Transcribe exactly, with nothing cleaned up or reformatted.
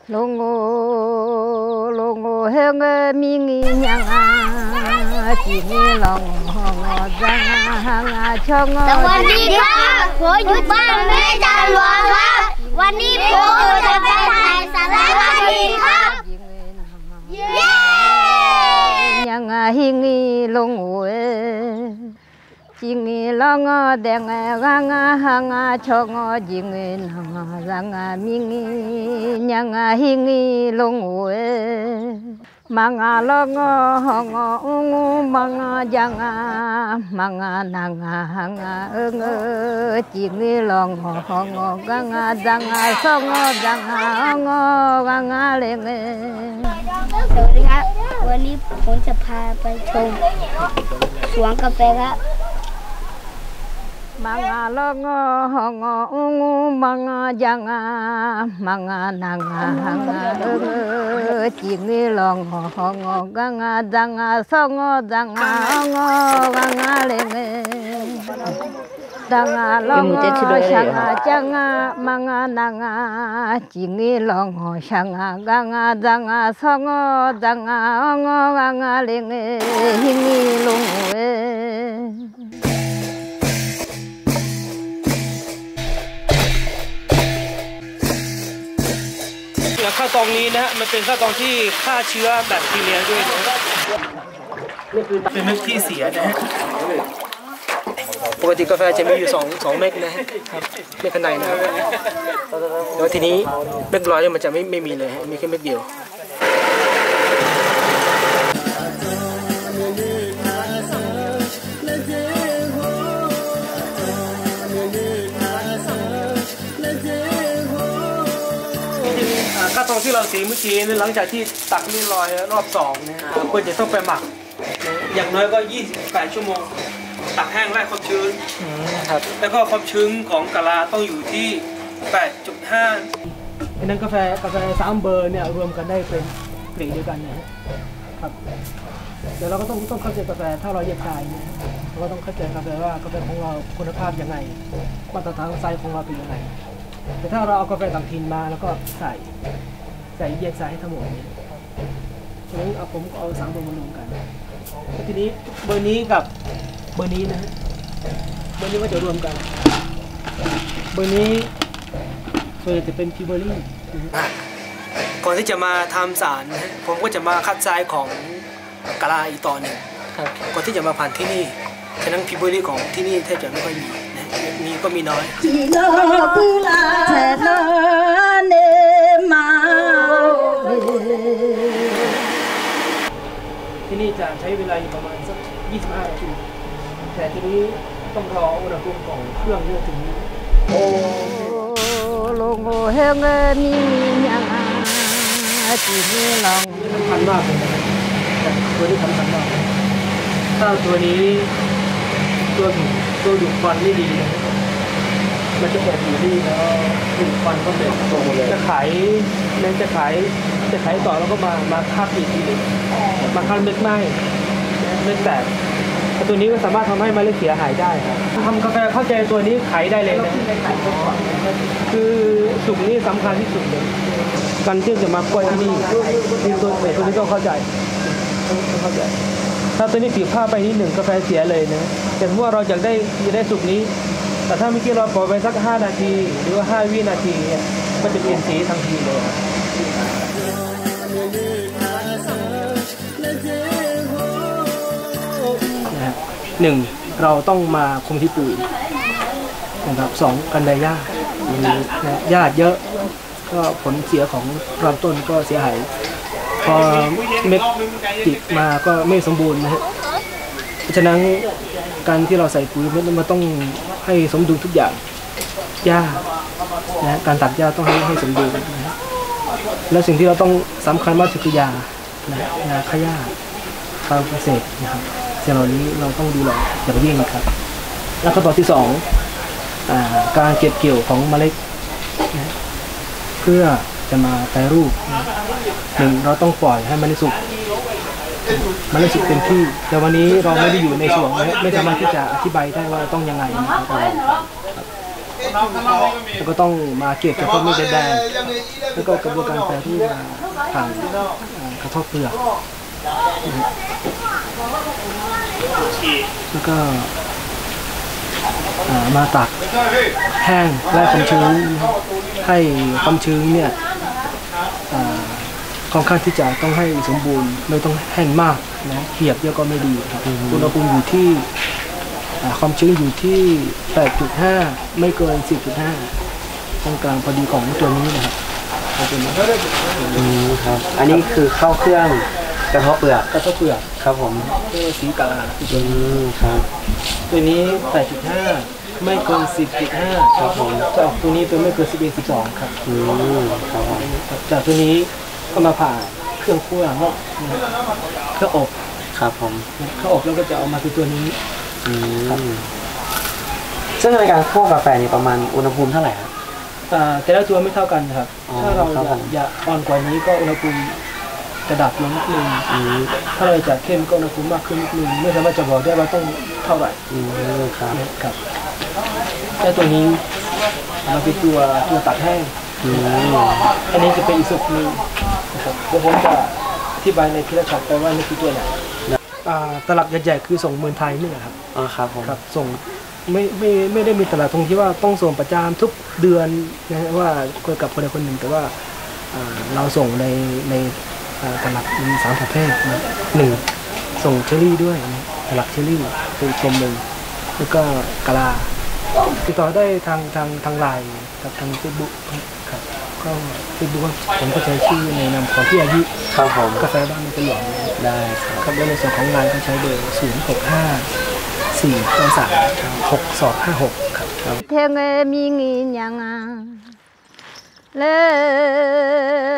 龙我龙我那个明年啊，今年龙我咱啊唱啊。 สวัสดีครับผมอยู่บ้านแม่จันหลวงครับวันนี้ผมจะไปถ่ายสารคดีครับเย้ยังอ่ะหิงลงเวจิงลองแดงกังหังชงจิงนังรังมิงยังอ่ะหิงลงเวมังลองหงงูมังจังมังนังหังเอิงจิงลองหงกังจังสงจังงกังเลงสวัสดีครับวันนี้ผมจะพาไปชมสวนกาแฟครับมังลองหงงูมังจังมังนังหังเอิงจิงลองหงกังจังสงจังงกังเลงดังลองช่างจังมังนังจิงลองช่างกังจังสงจังงกังเลงหิงลงเวข้าวตองนี้นะฮะมันเป็นข้าวตองที่ฆ่าเชื้อแบคทีเรียด้วยนะเป็นเม็ดที่เสียนะฮะปกติกาแฟจะมีอยู่สองสองเม็ดนะฮะครับเม็ดข้างในนะครับแล้วทีนี้เม็ดร้อยเนี่ยมันจะไม่ไม่มีเลยมีแค่เม็ดเดียวข้าวตองที่เราสีเมื่อกี้หลังจากที่ตักนี่ลอยรอบสองเนี่ยควรจะต้องไปหมักอย่างน้อยก็ยี่สิบแปดชั่วโมงตักแห้งไล่ความชื้นแล้วก็ความชื้นของกะลาต้องอยู่ที่ แปดจุดห้า อันนั้นกาแฟกาแฟสามเบอร์เนี่ยรวมกันได้เป็นกลิ่นเดียวกันนะครับเดี๋ยวเราก็ต้องต้องเข้าใจกาแฟถ้าเราแยกขายเนี่ยเราก็ต้องเข้าใจกาแฟว่ากาแฟของเราคุณภาพยังไงมาตรฐานไซส์ของเราเป็นยังไงแต่ถ้าเราเอากาแฟต่างถิ่นมาแล้วก็ใส่ใส่แยกสายให้ทั้งหมดนี้ฉะนั้นเอาผมก็เอาสามเบอร์มารวมกันทีนี้เบอร์นี้กับเบอร์นี้นะเบอร์นี้ก็จะรวมกันเบอร์นี้ส่วนใหญ่จะเป็นพิวเบอรี่ก่อนที่จะมาทำสารนะผมก็จะมาคัดทรายของกะลาอีกต่อหนึ่งก่อนที่จะมาผ่านที่นี่ฉะนั้นพิวเบอรี่ของที่นี่แทบจะไม่ค่อยมีมีก็มีน้อยที่นี่จะใช้เวลาอยู่ประมาณสักยี่สิบห้านาทีแต่ทีนี้ต้องรออุณหภูมิของเครื่องเยอะถึงโอ้ลงเฮงมียังจีนี่ลองสำคัญมากเลยตัวนี้สำคัญมากถ้าตัวนี้ตัวตัวดูดควันไม่ดีมันจะอบอยู่ที่แล้วดูดควันก็เป็นจะขายนั่นจะขายจะขายต่อแล้วก็มามาคัดอีกทีนึงมาคัดเม็ดไหม้เม็ดแตกตัวนี้ก็สามารถทำให้เมล็ดเสียหายได้ครับทำกาแฟเข้าใจตัวนี้ขายได้เลยนะคือสุกนี่สำคัญที่สุดเลยการที่จะมาปล่อยที่นี่ที่ตัวตัวนี้ต้องเข้าใจต้องเข้าใจถ้าตัวนี้ผิดพลาดไปนิดหนึ่งกาแฟเสียเลยนะแต่ถ้าเราอยากได้อยากได้สุกนี้แต่ถ้าเมื่อกี้เราปล่อยไปสักห้านาทีหรือว่าห้าวินาทีเนี่ยก็จะเปลี่ยนสีทันทีเลยนะหนึ่งเราต้องมาคุมที่ปุ๋ยนะครับสองกันใดหญ้าหญ้าเยอะก็ผลเสียของลำต้นก็เสียหายพอเม็ดติดมาก็ไม่สมบูรณ์นะฮะเพราะฉะนั้นการที่เราใส่ปุ๋ยมันต้องให้สมดุลทุกอย่างหญ้านะการตัดหญ้าต้องให้ให้สมดุลนะฮะแล้วสิ่งที่เราต้องสำคัญมากคือยานะยาฆ่าหญ้าทางเกษตรนะครับสิ่งเหล่านี้เราต้องดูแลอย่างยิ่งนะครับแล้วขั้นตอนที่สองการเก็บเกี่ยวของเมล็ดนะเพื่อจะมาแปรรูปหนึ่งเราต้องปล่อยให้มันสุกมันสุกเต็มที่แต่วันนี้เราไม่ได้อยู่ในส่วนไม่สามารถที่จะอธิบายได้ว่าต้องยังไงนะครับแล้วก็ต้องมาเก็บเฉพาะเม็ดแดงแล้วก็กระบวนการแปรรูปมาผ่านกระทบเปลือกแล้วก็มาตักแห้งไล่ความชื้นให้ความชื้นเนี่ยค่อนข้างที่จะต้องให้สมบูรณ์ไม่ต้องแห้งมากนะเหี่ยวเยอะก็ไม่ดีครับอุณหภูมิอยู่ที่ความชื้นอยู่ที่ แปดจุดห้า ไม่เกิน สิบจุดห้า ตรงกลางพอดีของตัวนี้นะครับตัวนี้ครับ อันนี้คือเข้าเครื่องกระทบเปลือกกระทบเปลือกครับผมตัวสีกาลาตัวนี้ครับตัวนี้ แปดจุดห้า ไม่เกิน สิบจุดห้าครับผมจะออกตัวนี้ตัวไม่เกิน สิบเอ็ด สิบสอง ครับอืมครับผมจากตัวนี้ก็มาผ่าเครื่องคั่วเนาะเครื่องอบครับผมเครื่องอบแล้วก็จะเอามาเป็นตัวนี้อืมซึ่งในการคั่วกาแฟนี่ประมาณอุณหภูมิเท่าไหร่ครับแต่ละตัวไม่เท่ากันครับถ้าเราอยากอยากอ่อนกว่านี้ก็อุณหภูมิจะดับลงนิดนึงถ้าเราจะเข้มก็อุณหภูมิมากขึ้นนิดนึงไม่สามารถจะบอกได้ว่าต้องเท่าไหร่ครับครับแต่ตัวนี้มาเป็นตัวตัวตัดแห้งอันนี้จะเป็นอีกสุกนึงนะครับเดี๋ยวผมจะอธิบายในทีละช็อตไปว่านี่คือตัวไหนตลาดใหญ่ๆคือส่งเมืองไทยนี่แหละครับอ๋อครับผมครับส่งไม่ไม่ไม่ได้มีตลาดตรงที่ว่าต้องส่งประจำทุกเดือนนะว่าคนกับคนใดคนหนึ่งแต่ว่าเราส่งในในตลาดมีสามประเภทนะหนึ่งส่งเชอรี่ด้วยนะตลาดเชอรี่เป็นกลมหนึ่งแล้วก็กะลาติดต่อได้ทางทางทางไลน์กับทางเฟซบุ๊กครับก็เฟซบุ๊กผมก็ใช้ชื่อในนามของพี่อายุครับผมกาแฟบ้านในตลอดได้ครับในส่วนของไลน์ก็ใช้เบอร์ศูนย์หกห้าสี่เก้าสามหกสองห้าหกครับเทงมีงี้ยังอ่ะเลย